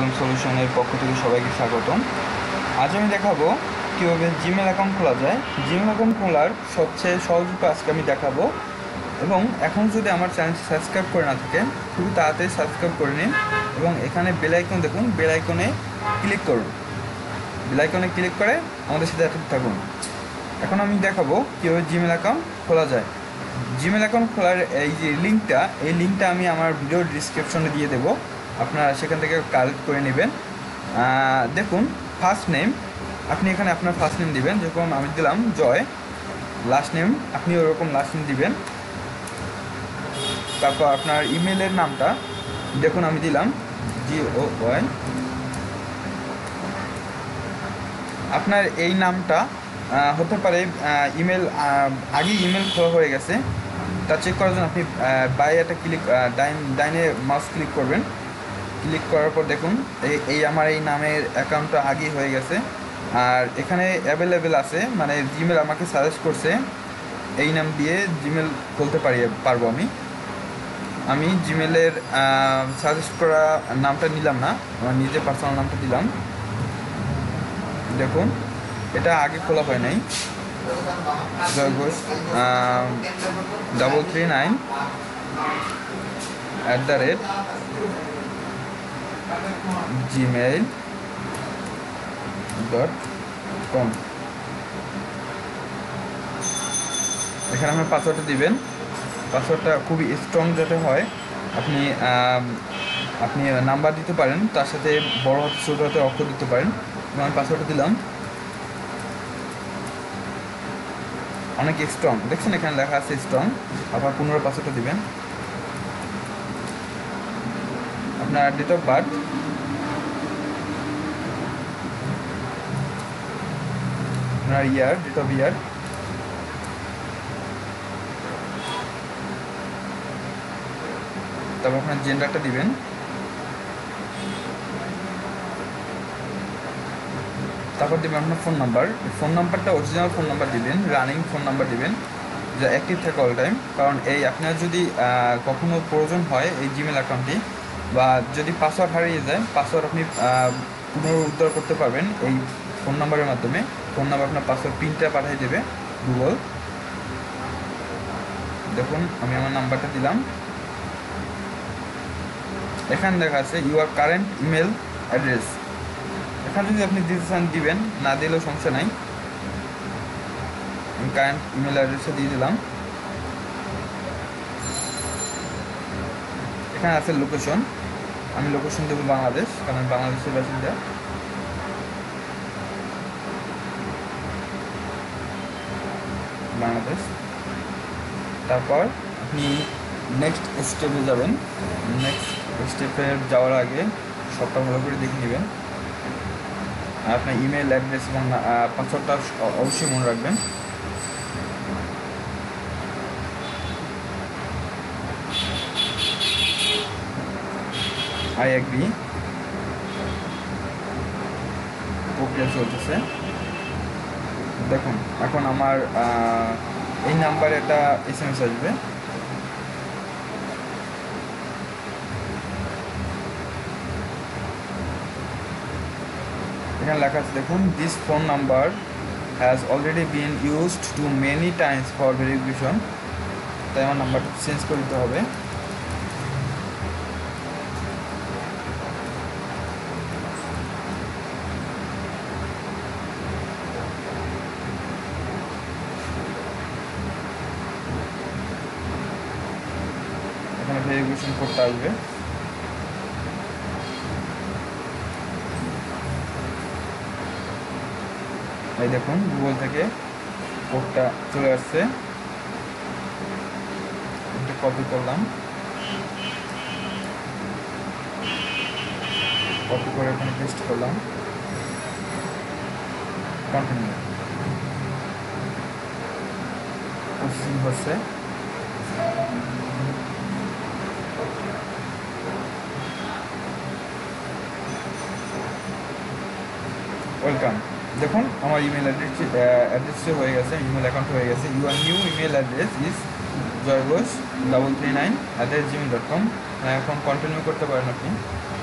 Problem সলিউশনের পক্ষ থেকে সবাইকে স্বাগতম। আজ আমি দেখাবো কীভাবে জিমেল অ্যাকাউন্ট খোলা যায়। জিমেল অ্যাকাউন্ট খোলার সবচেয়ে সহজ উপায় আজকে আমি দেখাবো। এবং এখন যদি আমার চ্যানেলটি সাবস্ক্রাইব করে না থাকেন, খুবই তাড়াতাড়ি সাবস্ক্রাইব করে নিন এবং এখানে বেল আইকন দেখুন, বেল আইকনে ক্লিক করুন। বেল আইকনে ক্লিক করে আমাদের সাথে থাকুন। এখন আমি দেখাবো কীভাবে জিমেল অ্যাকাউন্ট খোলা যায়। জিমেল অ্যাকাউন্ট খোলার এই যে লিঙ্কটা আমি আমার ভিডিওর ডিসক্রিপশনে দিয়ে দেবো, আপনারা সেখান থেকে কালেক্ট করে নেবেন। দেখুন, ফার্স্ট নেম আপনি এখানে আপনার ফার্স্ট নেম দিবেন, যেরকম আমি দিলাম জয়। লাস্ট নেম আপনি ওরকম লাস্ট নেম দিবেন। তারপর আপনার ইমেলের নামটা দেখুন আমি দিলাম GOY। আপনার এই নামটা হতে পারে ইমেল আগেই ইমেল খোলা হয়ে গেছে, তা চেক করার জন্য আপনি বাই একটা ডাইনে মাউস ক্লিক করবেন। ক্লিক করার পর দেখুন এই আমার এই নামের অ্যাকাউন্টটা আগেই হয়ে গেছে। আর এখানে অ্যাভেলেবেল আছে, মানে জিমেল আমাকে সাজেস্ট করছে এই নাম দিয়ে জিমেল খুলতে পারবো আমি জিমেলের সাজেস্ট করা নামটা নিলাম না, আমার নিজের পার্সোনাল নামটা দিলাম। দেখুন এটা আগে খোলা হয় নাই, জয় ঘোষ 339@gmail.com। এখানে আপনার পাসওয়ার্ডটা দিবেন। পাসওয়ার্ডটা খুবই স্ট্রং যাতে হয়। আপনি নাম্বার দিতে পারেন, তার সাথে বড় হাতে ছোট হাতে অক্ষর দিতে পারেন। আমি পাসওয়ার্ডটা দিলাম, অনেক স্ট্রং দেখছেন, এখানে লেখা আছে স্ট্রং। আবার পুনরায় পাসওয়ার্ডটা দিবেন। আপনার ডেট অফ বার্থ, আপনার ডেট অফ ইয়ার, তারপর আপনার জেন্ডারটা দিবেন। তারপর দেবেন আপনার ফোন নাম্বার। ফোন নাম্বারটা অরিজিনাল ফোন নাম্বার দিবেন, রানিং ফোন নাম্বার দিবেন যা অ্যাক্টিভ থাকে অল টাইম। কারণ এই আপনার যদি কখনো প্রয়োজন হয় এই জিমেল অ্যাকাউন্টটি, বা যদি পাসওয়ার্ড হারিয়ে যায়, পাসওয়ার্ড আপনি পুনরুদ্ধার করতে পারবেন এই ফোন নাম্বারের মাধ্যমে। ফোন নাম্বার আপনার পাসওয়ার্ড পিনটা পাঠিয়ে দেবে গুগল। দেখুন আমি আমার নাম্বারটা দিলাম। এখানে দেখা আছে ইউর কারেন্ট ইমেল অ্যাড্রেস। এখানে যদি আপনি দিতে চান দিবেন, না দিলেও সমস্যা নাই। আমি কারেন্ট ইমেল অ্যাড্রেসটা দিয়ে দিলাম। এখানে আছে লোকেশন, আমি লোকেশন দেবো বাংলাদেশ, কারণ আমি বাংলাদেশের বাসিন্দা। বাংলাদেশ। তারপর আপনি নেক্সট স্টেপে যাবেন। নেক্সট স্টেপে যাওয়ার আগে সবটা ভালো করে দেখে নেবেন। আর আপনার ইমেল অ্যাড্রেস এবং পাসওয়ার্ডটা অবশ্যই মনে রাখবেন। I agree. প্রক্রিয়া চলতেছে। দেখুন এখন আমার এই নাম্বারে একটা SMS আসবে। এখানে লেখা আছে দেখুন, this phone number has already been used too many times for verification. তাই আমার নাম্বারটা চেঞ্জ করে দিতে হবে। এখানে ভেরিফিকেশন কোডটা আসবে। এই দেখুন গুগল থেকে কোডটা চলে আসছে। এটা কপি করলাম, কপি করে এখানে পেস্ট করলাম। কন্টিনিউ। প্রসেসিং হচ্ছে। ওয়েলকাম। দেখুন আমার ইমেল অ্যাড্রেসটি হয়ে গেছে, ইমেল অ্যাকাউন্ট হয়ে গেছে। Your new email address is জয়ঘোষ 339@gmail.com। এখন কন্টিনিউ করতে পারেন আপনি।